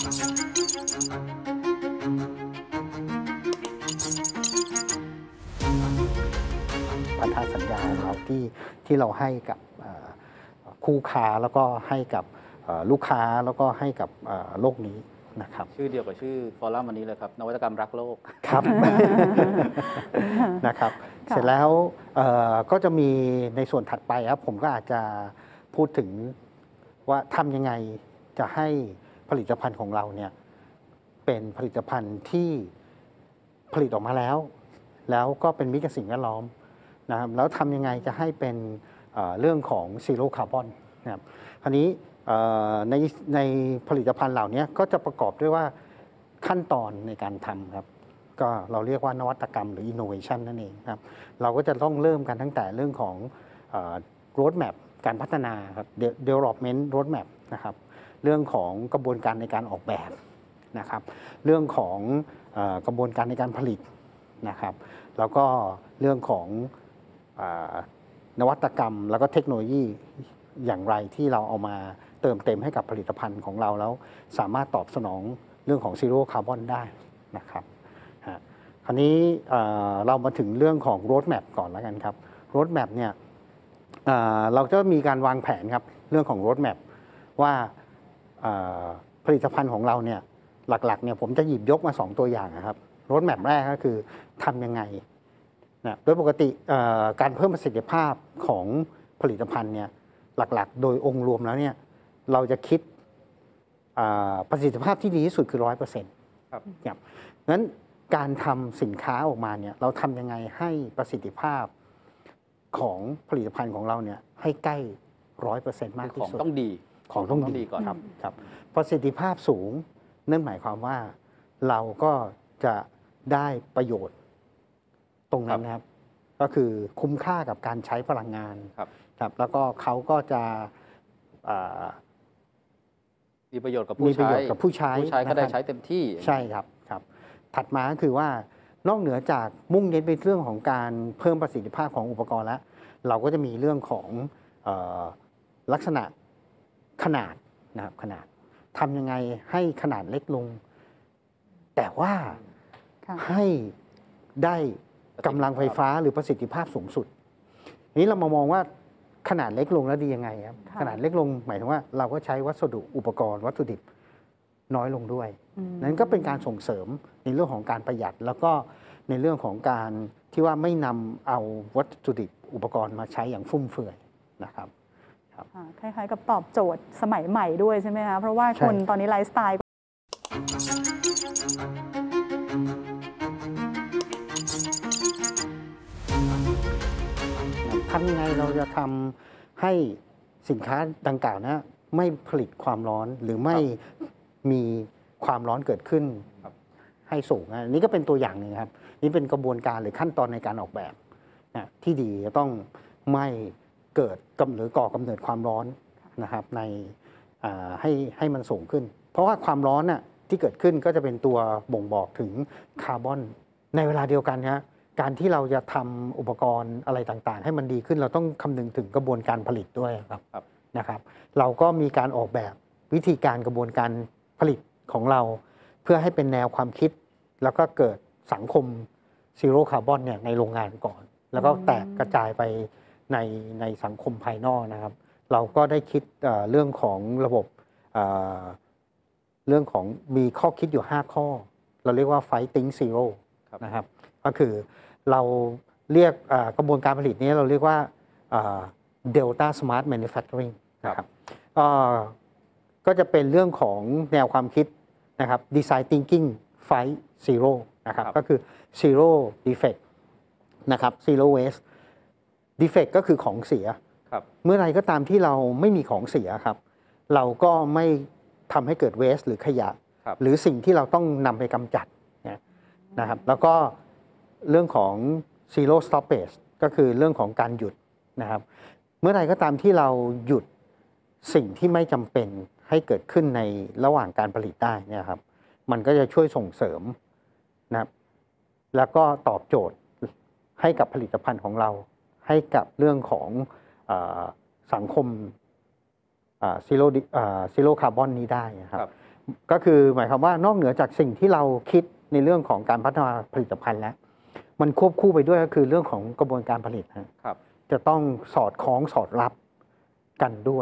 พันธสัญญาของเราที่เราให้กับคู่ค้าแล้วก็ให้กับลูกค้าแล้วก็ให้กับโลกนี้นะครับชื่อเดียวกับชื่อฟอรัมวันนี้เลยครับนวัตกรรมรักโลกครับ นะครับเสร็จแล้วก็จะมีในส่วนถัดไปครับผมก็อาจจะพูดถึงว่าทำยังไงจะให้ผลิตภัณฑ์ของเราเนี่ยเป็นผลิตภัณฑ์ที่ผลิตออกมาแล้วก็เป็นมิตรกับสิ่งแวดล้อมนะครับแล้วทำยังไงจะให้เป็นเรื่องของซีโร่คาร์บอนนะครับคราวนี้ในผลิตภัณฑ์เหล่านี้ก็จะประกอบด้วยว่าขั้นตอนในการทำครับก็เราเรียกว่านวัตกรรมหรือ innovation นั่นเองครับเราก็จะต้องเริ่มกันตั้งแต่เรื่องของ roadmap การพัฒนาครับ development roadmap นะครับเรื่องของกระบวนการในการออกแบบนะครับเรื่องของกระบวนการในการผลิตนะครับแล้วก็เรื่องของนวัตกรรมแล้วก็เทคโนโลยีอย่างไรที่เราเอามาเติมเต็มให้กับผลิตภัณฑ์ของเราแล้วสามารถตอบสนองเรื่องของซีโร่คาร์บอนได้นะครับคราวนี้เรามาถึงเรื่องของโรดแมปก่อนแล้วกันครับโรดแมปเนี่ยเราจะมีการวางแผนครับเรื่องของโรดแมปว่าผลิตภัณฑ์ของเราเนี่ยหลักๆเนี่ยผมจะหยิบยกมา2ตัวอย่างนะครับโรดแมปแรกก็คือทำยังไงนะโดยปกติการเพิ่มประสิทธิภาพของผลิตภัณฑ์เนี่ยหลักๆโดยองค์รวมแล้วเนี่ยเราจะคิดประสิทธิภาพที่ดีที่สุดคือ 100% ครับงั้นการทำสินค้าออกมาเนี่ยเราทำยังไงให้ประสิทธิภาพของผลิตภัณฑ์ของเราเนี่ยให้ใกล้ 100% มากที่สุดของต้องดีของต้องดีก่อนครับประสิทธิภาพสูงนั่นหมายความว่าเราก็จะได้ประโยชน์ตรงนั้นนะครับก็คือคุ้มค่ากับการใช้พลังงานครับแล้วก็เขาก็จะมีประโยชน์กับผู้ใช้ผู้ใช้ก็ได้ใช้เต็มที่ใช่ครับถัดมาก็คือว่านอกเหนือจากมุ่งเน้นไปเรื่องของการเพิ่มประสิทธิภาพของอุปกรณ์แล้วเราก็จะมีเรื่องของลักษณะขนาดนะครับขนาดทำยังไงให้ขนาดเล็กลงแต่ว่าให้ได้กำลังไฟฟ้าหรือประสิทธิภาพสูงสุดนี้เรามามองว่าขนาดเล็กลงแล้วดียังไงครับขนาดเล็กลงหมายถึงว่าเราก็ใช้วัสดุอุปกรณ์วัตถุดิบน้อยลงด้วยนั้นก็เป็นการส่งเสริมในเรื่องของการประหยัดแล้วก็ในเรื่องของการที่ว่าไม่นำเอาวัตถุดิบอุปกรณ์มาใช้อย่างฟุ่มเฟือยนะครับคล้ายๆกับตอบโจทย์สมัยใหม่ด้วยใช่ไหมคะเพราะว่าคนตอนนี้ไลฟ์สไตล์ทำยังไงเราจะทำให้สินค้าดังกล่าวนะไม่ผลิตความร้อนหรือไม่มีความร้อนเกิดขึ้นให้สูงอันนี้ก็เป็นตัวอย่างหนึ่งครับนี่เป็นกระบวนการหรือขั้นตอนในการออกแบบนะที่ดีจะต้องไม่เกิดหรือก่อกำเนิดความร้อนนะครับในให้มันสูงขึ้นเพราะว่าความร้อนน่ะที่เกิดขึ้นก็จะเป็นตัวบ่งบอกถึงคาร์บอนในเวลาเดียวกันนะการที่เราจะทำอุปกรณ์อะไรต่างๆให้มันดีขึ้นเราต้องคำนึงถึงกระบวนการผลิตด้วยครับนะครับเราก็มีการออกแบบวิธีการกระบวนการผลิตของเราเพื่อให้เป็นแนวความคิดแล้วก็เกิดสังคมซีโร่คาร์บอนเนี่ยในโรงงานก่อนแล้วก็แตกกระจายไปในสังคมภายนอกนะครับเราก็ได้คิดเรื่องของระบบเรื่องของมีข้อคิดอยู่5ข้อเราเรียกว่า Fighting Zero นะครับก็คือเราเรียกกระบวนการผลิตนี้เราเรียกว่า Delta Smart Manufacturing นะครับก็จะเป็นเรื่องของแนวความคิดนะครับ Design Thinking Fight Zero นะครับก็คือ Zero Defect นะครับ Zero Waste Defect ก็คือของเสียเมื่อไรก็ตามที่เราไม่มีของเสียครับเราก็ไม่ทำให้เกิด waste หรือขยะหรือสิ่งที่เราต้องนำไปกำจัดนะครับแล้วก็เรื่องของ zero stoppage ก็คือเรื่องของการหยุดนะครับเมื่อไรก็ตามที่เราหยุดสิ่งที่ไม่จำเป็นให้เกิดขึ้นในระหว่างการผลิตได้เนี่ยครับมันก็จะช่วยส่งเสริมนะครับแล้วก็ตอบโจทย์ให้กับผลิตภัณฑ์ของเราให้กับเรื่องของสังคมซีโร่คาร์บอนนี้ได้นะครับก็คือหมายความว่านอกเหนือจากสิ่งที่เราคิดในเรื่องของการพัฒนาผลิตภัณฑ์แล้วมันควบคู่ไปด้วยก็คือเรื่องของกระบวนการผลิตนะครับ จะต้องสอดคล้องสอดรับกันด้วย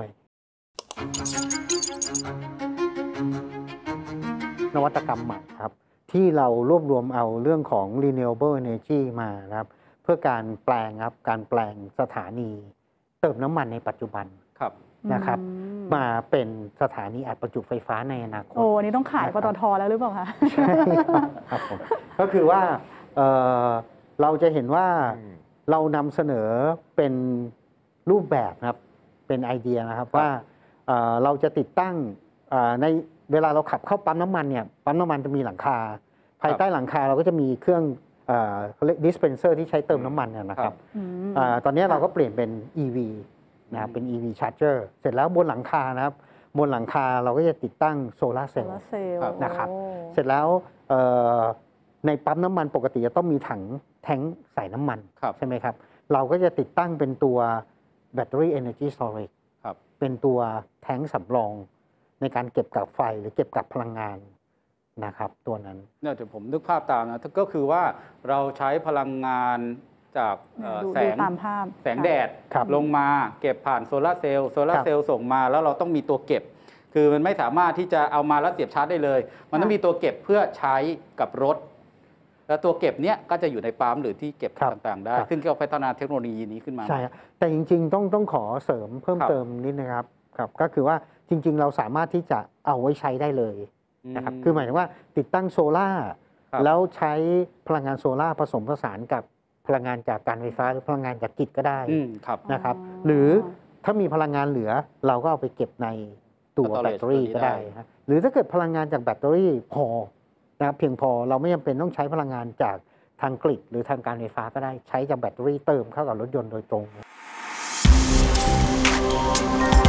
นวัตกรรมใหม่ครับที่เรารวบรวมเอาเรื่องของ renewable energy มานะครับเพื่อการแปลงครับการแปลงสถานีเติมน้ำมันในปัจจุบันครับนะครับมาเป็นสถานีอัดประจุไฟฟ้าในอนาคตโอ้นี่ต้องขายปตทแล้วหรือเปล่าคะใช่ครับผมก็คือว่าเราจะเห็นว่าเรานำเสนอเป็นรูปแบบครับเป็นไอเดียนะครับว่าเราจะติดตั้งในเวลาเราขับเข้าปั๊มน้ำมันเนี่ยปั๊มน้ำมันจะมีหลังคาภายใต้หลังคาเราก็จะมีเครื่องเขาเรียก dispenser ที่ใช้เติมน้ำมันนะครับตอนนี้เราก็เปลี่ยนเป็น EV นะครับเป็น EV charger เสร็จแล้วบนหลังคานะครับบนหลังคาเราก็จะติดตั้งโซลาร์เซลล์นะครับเสร็จแล้วในปั๊มน้ำมันปกติจะต้องมีถังแทงใส่น้ำมันใช่ไหมครับเราก็จะติดตั้งเป็นตัว Battery Energy Storage เป็นตัวแทงสำรองในการเก็บกักไฟหรือเก็บกักพลังงานนะครับตัวนั้นเนี่ยเดี๋ยวผมนึกภาพตามนะก็คือว่าเราใช้พลังงานจากแสงแดดลงมาเก็บผ่านโซลาร์เซลล์ส่งมาแล้วเราต้องมีตัวเก็บคือมันไม่สามารถที่จะเอามาแล้วเสียบชาร์จได้เลยมันต้องมีตัวเก็บเพื่อใช้กับรถแล้วตัวเก็บเนี้ยก็จะอยู่ในปั๊มหรือที่เก็บต่างๆได้ซึ่งก็พัฒนาเทคโนโลยีนี้ขึ้นมาใช่แต่จริงๆต้องขอเสริมเพิ่มเติมนิดนะครับก็คือว่าจริงๆเราสามารถที่จะเอาไว้ใช้ได้เลยนะครับคือหมายถึงว่าติดตั้งโซล่าแล้วใช้พลังงานโซล่าผสมผสานกับพลังงานจากการไฟฟ้าหรือพลังงานจากกิจก็ได้นะครับหรือถ้ามีพลังงานเหลือเราก็เอาไปเก็บในตัวแบตเตอรี่ก็ได้หรือถ้าเกิดพลังงานจากแบตเตอรี่พอนะครับเพียงพอเราไม่จำเป็นต้องใช้พลังงานจากทางกริดหรือทางการไฟฟ้าก็ได้ใช้จากแบตเตอรี่เติมเข้ากับรถยนต์โดยตรง